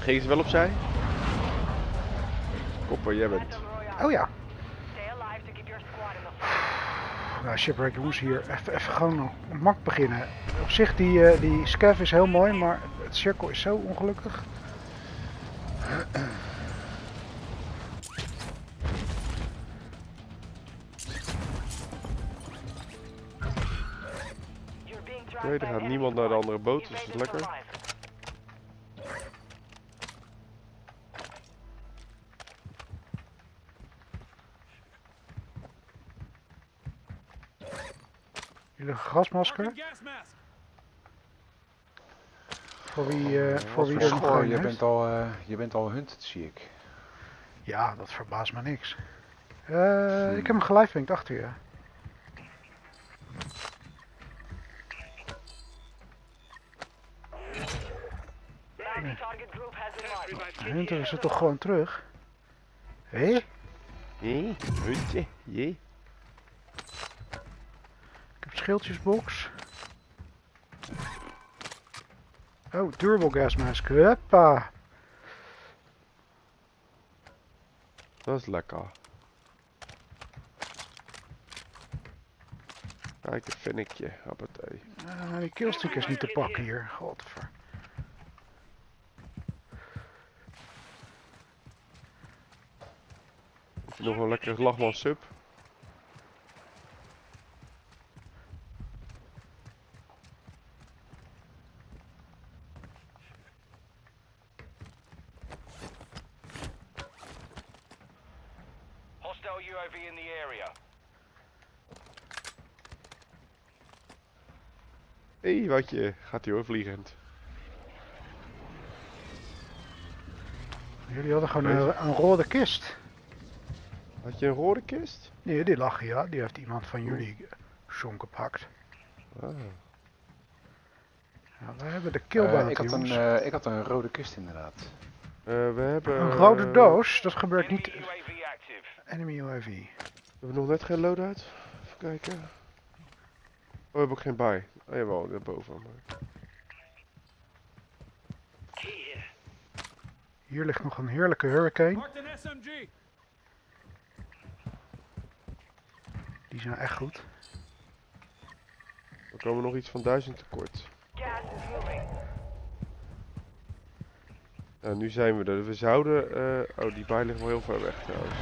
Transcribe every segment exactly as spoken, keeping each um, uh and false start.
Gingen ze wel opzij? Kopper, jij bent. Oh ja. Nou, Shipwreck jongens, hier even, even gewoon een mak beginnen. Op zich, die, uh, die scav is heel mooi, maar het cirkel is zo ongelukkig. Oké, okay, er gaat niemand naar de andere boot, dus dat is lekker. Jullie een gasmasker? Voor wie, uh, voor wie er nog geen je heeft? Bent al, uh, je bent al hunted, zie ik. Ja, dat verbaast me niks. Uh, hmm. Ik heb hem gelifewinkt achter je. Nee. Hunter is er toch gewoon terug? Hé? Hé? Huntje? Jee? Ik heb schildjesbox. Oh, durable gas mask. Huppa. Dat is lekker. Kijk, een vinnetje. Appetij. Uh, die killstick is niet te pakken hier. Godver. Heb je nog een lekkere lachman sub? U A V in the area. Hé, hey, watje, gaat hij hoor vliegend. Jullie hadden gewoon een, een rode kist. Had je een rode kist? Nee, die lag hier. Die heeft iemand van jullie zo'n gepakt. Ah. Ja, we hebben de killbounty, uh, ik, had een, uh, ik had een rode kist inderdaad. Uh, we hebben... Een rode doos? Dat gebeurt niet... Enemy U A V. We hebben nog net geen loadout. Even kijken. Oh, we hebben ook geen bij. Oh jawel, daarboven. Maar... Hier ligt nog een heerlijke Hurricane. Die zijn echt goed. We komen nog iets van duizend tekort. Nou, nu zijn we er. We zouden... Uh... Oh, die bij ligt wel heel ver weg trouwens.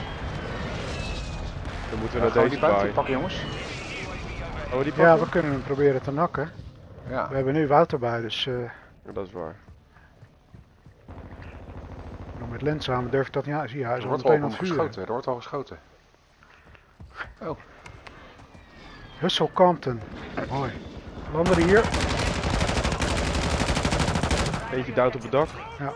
Dan moeten we ja, naar deze die buiten bij. pakken, jongens. Oh, die ja, we kunnen hem proberen te nakken. Ja. We hebben nu Wouter bij, dus... Uh... Ja, dat is waar. Nog met Lens samen durf ik dat niet aan. Zie je, hij is er al wordt meteen al aan het vuren. geschoten, er wordt al geschoten. Oh. Hustle Compton. Mooi. Landen er hier. Eentje dood op het dak. Ja.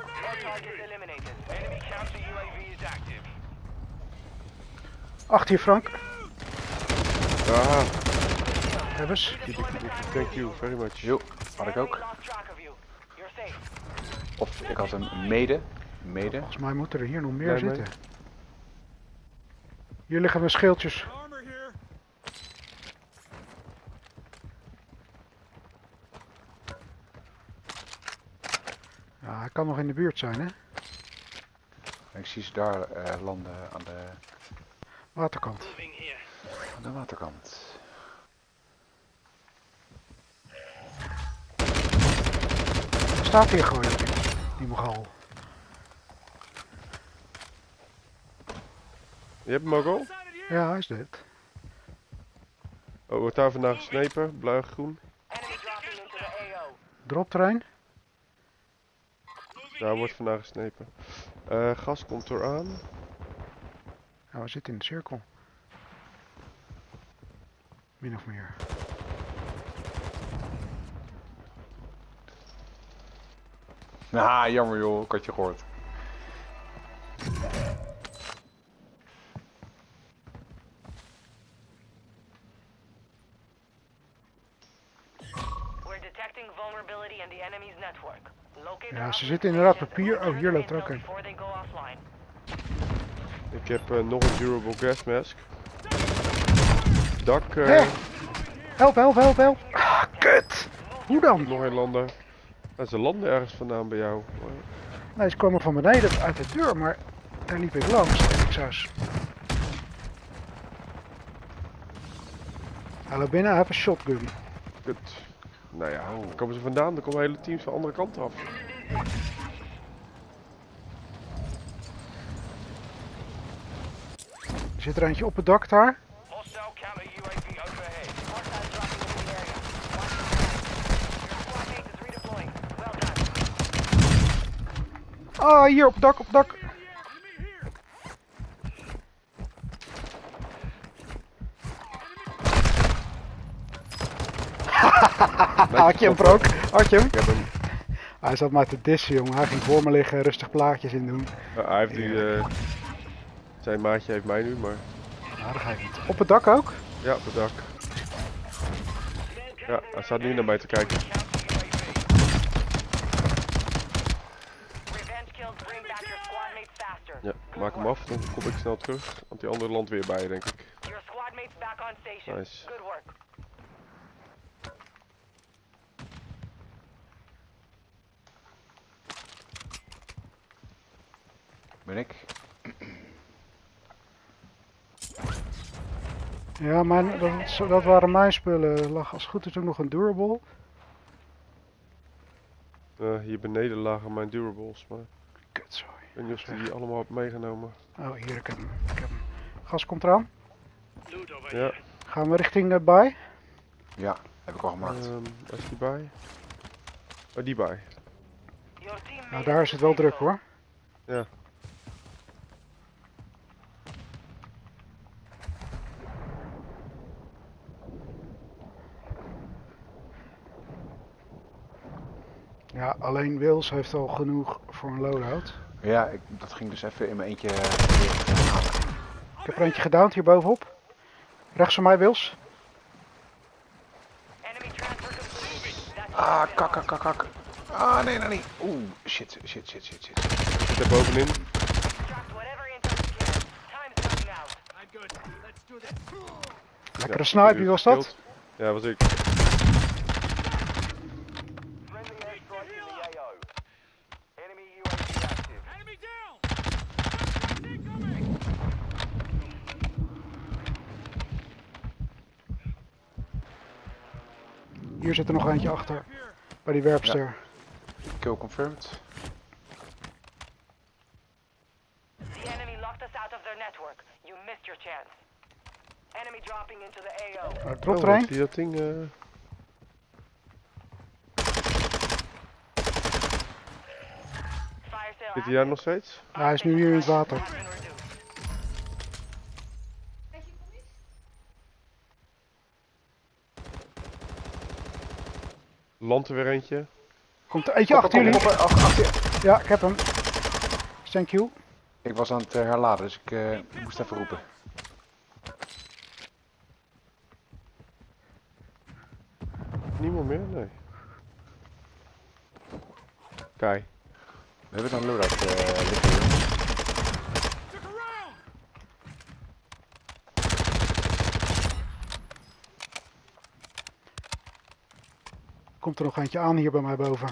Achter je, Frank. Aha. Hebben ze. Thank you very much. Jo, had ik ook. Of ik had een mede. Mede. Volgens mij moeten er hier nog meer nee, zitten. Nee. Hier liggen mijn schildjes. Ja, hij kan nog in de buurt zijn, hè? Ik zie ze daar uh, landen aan de waterkant. Aan de waterkant. Er staat hier gewoon op die, die Mogol. Je hebt hem ook al? Ja, hij is dit. Oh, wordt daar vandaag gesnepen? Blauw, groen. Dropterrein. Daar wordt vandaag gesnepen. Uh, gas komt eraan. Ja, we zitten in de cirkel. Min of meer. Ah, jammer joh, ik had je gehoord. Ja, ze zitten inderdaad papier. Oh, hier loopt er ook een. Ik heb uh, nog een durable gas mask. Dak. Uh... Hey. Help, help, help, help. Ah, kut. Hoe dan? Nog een lander. Nou, ze landen ergens vandaan bij jou. Nee, ze kwamen van beneden uit de deur, maar daar liep ik langs en ik zou... s- Hallo binnen, hij heeft een shotgun. Kut. Nou ja, waar komen ze vandaan? Er komen hele teams van de andere kant af. Er zit er eentje op het dak daar. Hostile counter U A V overhead. Hostile dropping into the area. Watch your squad mate is redeploying. Well done. Ah, hier op het dak, op het dak. Had je hem, Brook? Had je hem? Ik heb hem. Hij zat maar te dissen, jongen. Hij ging voor me liggen, rustig plaatjes in doen. Uh, hij heeft die, eh, zijn maatje heeft mij nu, maar Nou, dat ga ik niet. Op het dak ook? ja, op het dak. Ja, hij staat nu naar mij te kijken. Revenge kills bring back your squad mates faster. Ja, maak hem af, dan kom ik snel terug. Want die andere land weer bij, denk ik. Your squad mates back on station. Nice. Good work. Ben ik? Ja, mijn, dat, dat waren mijn spullen. Er lag als het goed is ook nog een durable. Uh, hier beneden lagen mijn durables, maar Kutzooi. ik weet niet of je die allemaal hebt meegenomen. Oh, hier, ik heb hem. Ik heb hem. Gas komt eraan. Ja, Gaan we richting uh, bij? Ja, heb ik al gemaakt. um, waar is die bij? Oh, die bij. Your teammate Nou, daar is het wel druk hoor. Ja. Ja, alleen Wils heeft al genoeg voor een loadout. Ja, ik, dat ging dus even in mijn eentje eh, weer halen. Ik heb er eentje gedowned hier bovenop. Rechts van mij, Wils. enemy transfer complete. That's Ah, kak, kak, kak, kak. Ah, nee, nee, nee. Oeh, shit, shit, shit, shit, shit. Zit er bovenin. extract whatever intel you can. Time's running out. Lekkere snipe, wie was dat? Ja, was ik. Friendly airstrike in the A O. Enemy U A V active. Hier zit er nog eentje achter. Bij die werpster. Kill confirmed. The enemy locked us out of their network. You missed your chance. Enemy dropping into the A O. Er dropt Oh, er een. zie je dat ding? eh, Fire sale Zit hij daar nog steeds? Ja, hij is nu hier in het water. has been reduced. Landt er weer eentje. Komt er eentje achter jullie. Ach, achter. Ja, ik heb hem. Thank you. Ik was aan het eh, herladen, dus ik eh, moest even roepen. Niemand meer? Nee. Kijk. We hebben dan loadout eh liggen hier. Komt er nog eentje aan hier bij mij boven.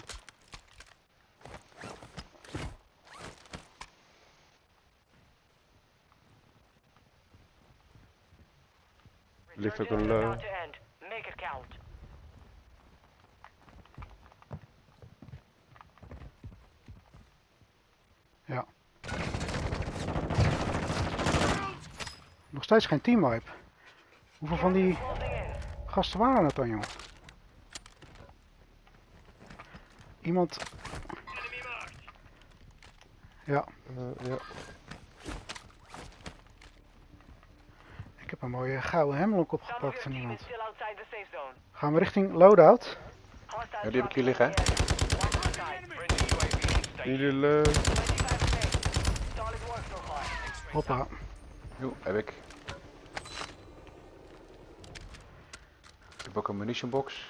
Er ligt ook Return een... journey is eh, about to end. Make it count. Ja. Nog steeds geen teamwipe. Hoeveel van die Closing in. gasten waren het dan, jongen? Iemand... Ja, eh, ja. ik heb een mooie gouden hemlock Some of opgepakt your van team iemand. is still outside the safe zone. Gaan we richting loadout? Hostile Ja, die heb ik hier dropping liggen, hè? into the area. Watch your side. Friendly U A V in station. Jullie... eh, twenty-five remain. Solid work so far. Hoppa. Jo, heb ik. Ik heb ook een munitionbox.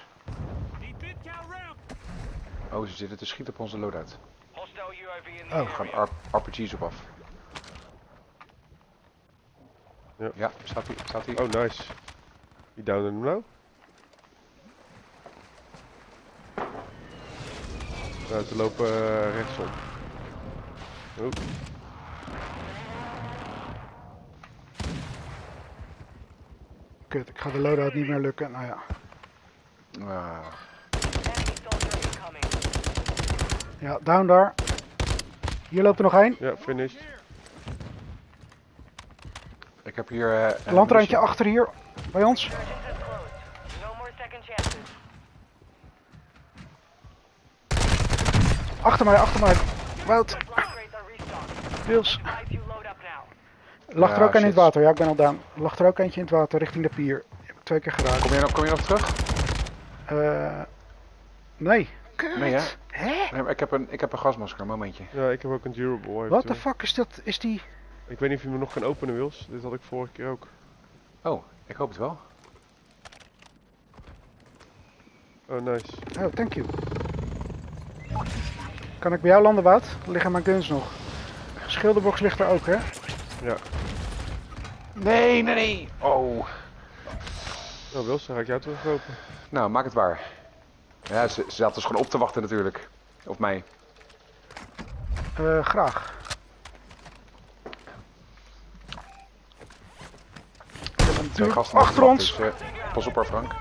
Oh, ze zitten te schieten op onze loadout. Hostile U A V in the Oh. Er gaan area. R P G's op af. Ja. Ja, staat hij, staat hij. Oh, nice. Wie downde hem nou? Nou, ze lopen eh, rechtsom. Oh. Kut, ik ga de loadout niet meer lukken. Nou ja. Ah, Enemy soldier incoming. Ja, down daar. Hier loopt er nog één. Ja, finished. ik heb hier... eh, een Landruimtje munitie. achter hier. Bij ons. Surgeons is closed. No more second chances. Achter mij, achter mij. Wout. Supply crates are restocked. Wils. Advise you load up now. Lag er Ja, ook een in het shit. water. Ja, ik ben al down. Lag er ook eentje in het water richting de pier. Die heb ik twee keer geraakt. Kom je, nog, kom je nog terug? Eh nee. Kut. Nee, hè? Hè? Nee, maar ik heb een, ik heb een gasmasker, een momentje. Ja, ik heb ook een durable. What eventueel. the fuck is dat? Is die... Ik weet niet of je me nog kan openen, Wils. Dit had ik vorige keer ook. Oh, ik hoop het wel. Oh, nice. Oh, thank you. Kan ik bij jou landen, Wout? Er liggen mijn guns nog. De schilderbox ligt er ook, hè? Ja. Nee, nee, nee. Oh. Nou, Wils, dan ga ik jou terugkopen. Nou, maak het waar. Ja, ze, ze zat dus gewoon op te wachten natuurlijk. Op mij. Eh, graag. Ik heb een Twee duur gasten achter ons. Dus, uh, pas op haar, Frank.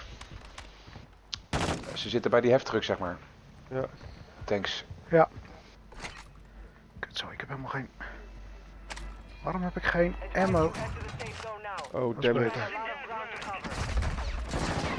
Ze zitten bij die heftruck, zeg maar. Ja. Thanks. Ja. Kut, zo, ik heb helemaal geen... Waarom heb ik geen ammo? Head to the safe zone now. Oh, Dat is damn it. beter. A lot of ground to cover.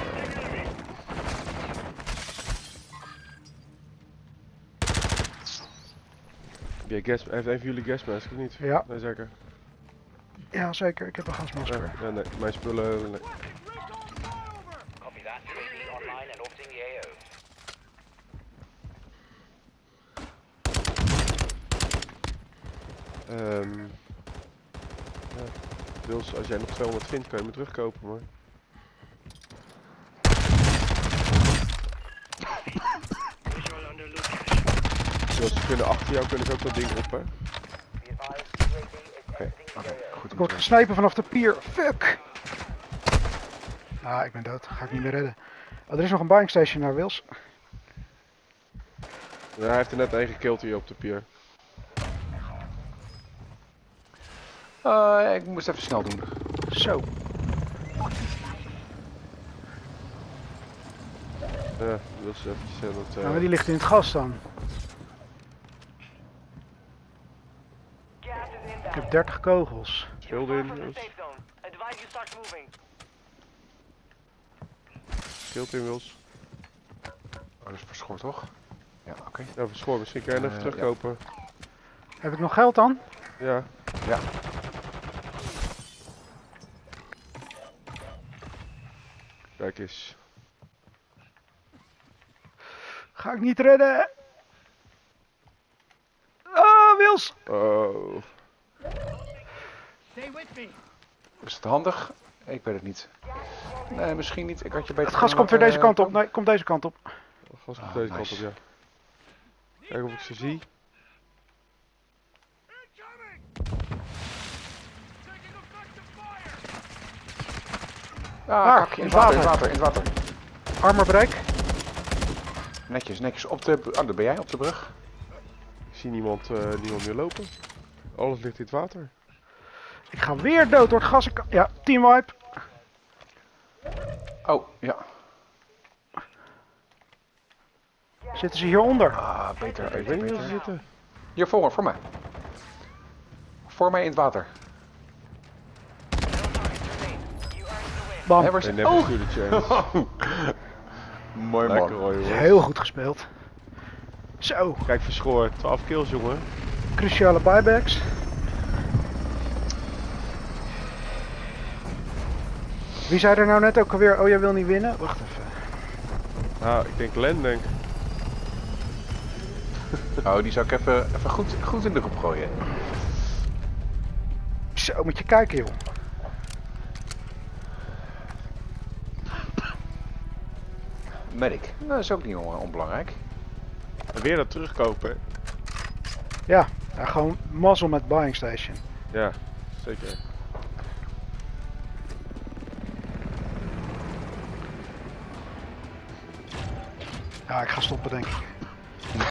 Heb jij gas, heeft een van jullie gasmask of niet? Ja. Nee, zeker. Ja, zeker. Ik heb een gasmasker. Ja, ja, nee, mijn spullen... Nee. Copy that. U A V online and orbiting the A O. Ehm ja. Wils, als jij nog tweehonderd vindt, kan je me terugkopen, maar... Wils, ze kunnen achter jou kunnen ze ook dat ding op, hè? Be advised, U A V is Oké, exiting the oké, A O. goed. Ik word gesniped vanaf de pier. Fuck! Ah, ik ben dood. Ga ik niet meer redden. Oh, er is nog een buying station naar Wils. Ja, hij heeft er net één gekild hier op de pier. Uh, ik moest even snel doen. Zo. Ja, Wils eventjes aan het... Nou, Uh, maar die ligt in het gas dan. Gas is Ik inbound. heb dertig kogels. Schilder Far in, from the Wils. safe zone. Advise you start moving. Schild in, Wils. Oh, dat is verschoord, toch? Ja, oké. Ja, verschoor, misschien kan je hem even Eh, terugkopen. Heb ik nog geld dan? Ja. Ja. Kijk eens. Ga ik niet redden. Ah, Wils! Oh. Is het handig? Ik weet het niet. Nee, misschien niet. Ik had je beter Het gas kunnen komt weer deze laten, kant op. Nee, komt deze kant op. Gas komt Ah, deze kant nice. op, ja. Kijk of ik ze zie. Ah, Waar? kakje, in In het water, in het het water, in het water. Armor break. Netjes, netjes. Op de... Oh, daar ben jij, op de brug. Ik zie niemand, uh, niemand meer lopen. Alles ligt in het water. Ik ga weer dood door het gas. Ik- Ja, team wipe. Oh, ja. Zitten ze hieronder? Ah, beter, Ik beter, weet niet waar ze beter. zitten. Hier, voor me, voor mij. Voor mij in het water. No targets remain. You earned the win. Bam. Hè, waar They is- never Oh! stood a chance. Mooi Lekker man. hoor, jongens. Heel goed gespeeld. Zo, Kijk, verschoor. twaalf kills, jongen. cruciale buybacks. Wie zei er nou net ook alweer, oh jij wil niet winnen? Wacht even. Nou, ik denk Len, denk. Oh, die zou ik even, even goed, goed in de groep gooien. Zo, moet je kijken joh. Medic. Nou, dat is ook niet on- onbelangrijk. En weer dat terugkopen. Ja, ja gewoon mazzel met buying station. Ja, zeker. Ja, ik ga stoppen denk ik.